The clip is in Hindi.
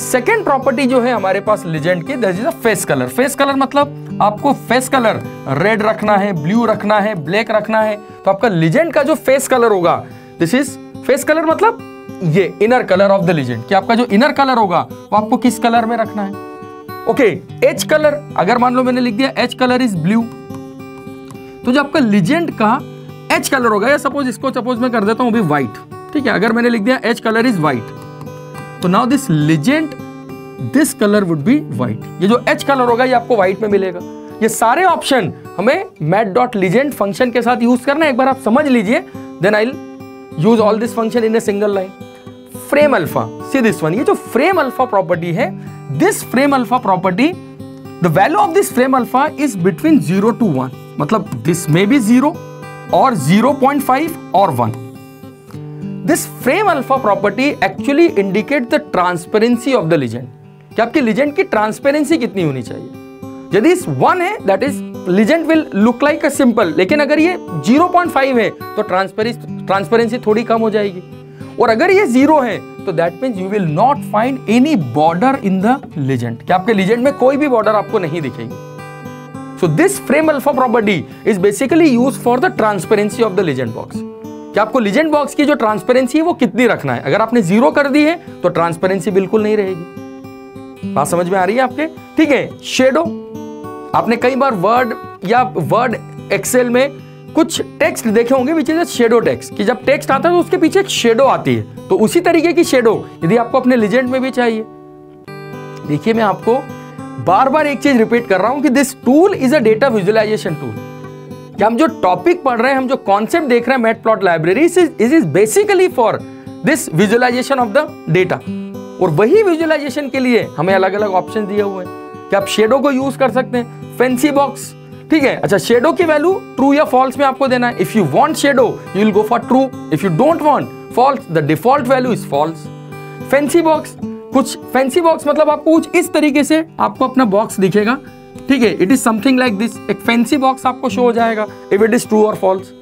सेकेंड प्रॉपर्टी जो है हमारे पास लिजेंड की, that is a face colour. Face colour मतलब आपको फेस कलर रेड रखना है, ब्लू रखना है, ब्लैक रखना है, तो आपका लिजेंड का जो फेस कलर होगा, दिस इज फेस कलर मतलब ये inner colour of the legend, कि आपका जो इनर कलर होगा वो आपको किस कलर में रखना है। ओके, एज कलर, अगर मान लो मैंने लिख दिया एज कलर इज ब्लू, तो जो आपका लिजेंड का एज कलर होगा, या सपोज मैं कर देता हूं अभी व्हाइट, ठीक है, अगर मैंने लिख दिया एज कलर इज व्हाइट, तो now this legend this colour would be white. ये जो एच कलर होगा ये आपको व्हाइट में मिलेगा। ये सारे ऑप्शन हमें mat.legend फंक्शन के साथ यूज करना है। एक बार आप समझ लीजिए, then I will use all this function in a single line. Frame alpha, see this one, ये जो फ्रेम अल्फा प्रॉपर्टी है, this frame alpha property, the value of this frame alpha is between 0 to 1, मतलब दिस में भी 0 और 0.5 और 1। This frame alpha property actually indicate the transparency of the legend, कि आपकी legend की transparency कितनी होनी चाहिए। यदि इस 1 है, that is legend will look like a simple, लेकिन अगर ये 0.5 है तो transparency थोड़ी कम हो जाएगी, और अगर ये 0 है तो that means you will not find any border in the legend, कि आपके legend में कोई भी border आपको नहीं दिखेगी। So this frame alpha property is basically used for the transparency of the legend box, कि आपको लिजेंड बॉक्स की जो ट्रांसपेरेंसी है वो कितनी रखना है। अगर आपने 0 कर दी है तो ट्रांसपेरेंसी बिल्कुल नहीं रहेगी। बात समझ में आ रही है आपके? ठीक है। शेडो, आपने कई बार वर्ड एक्सेल में कुछ टेक्स्ट देखे होंगे विच इज शेडो टेक्स्ट, कि जब टेक्स्ट आता है तो उसके पीछे एक शेडो आती है, तो उसी तरीके की शेडो यदि आपको अपने लिजेंड में भी चाहिए। देखिए, मैं आपको बार बार एक चीज रिपीट कर रहा हूं कि this tool is a data visualisation tool, कि हम जो टॉपिक पढ़ रहे हैं, हम जो कॉन्सेप्ट देख रहे हैं matplot library, is basically for this visualisation of the data. और वही विजुअलाइजेशन के लिए हमें अलग अलग ऑप्शन दिए हुए हैं कि आप शेडो को यूज कर सकते हैं, फैंसी बॉक्स, ठीक है। अच्छा, शेडो की वैल्यू ट्रू या फॉल्स में आपको देना है। If you want shadow you will go for true, if you don't want false, the default value is false. Fancy box, कुछ फैंसी बॉक्स मतलब आपको कुछ इस तरीके से आपको अपना बॉक्स दिखेगा, ठीक है, it is something like this. एक फैंसी बॉक्स आपको शो हो जाएगा इफ इट इज ट्रू और फॉल्स।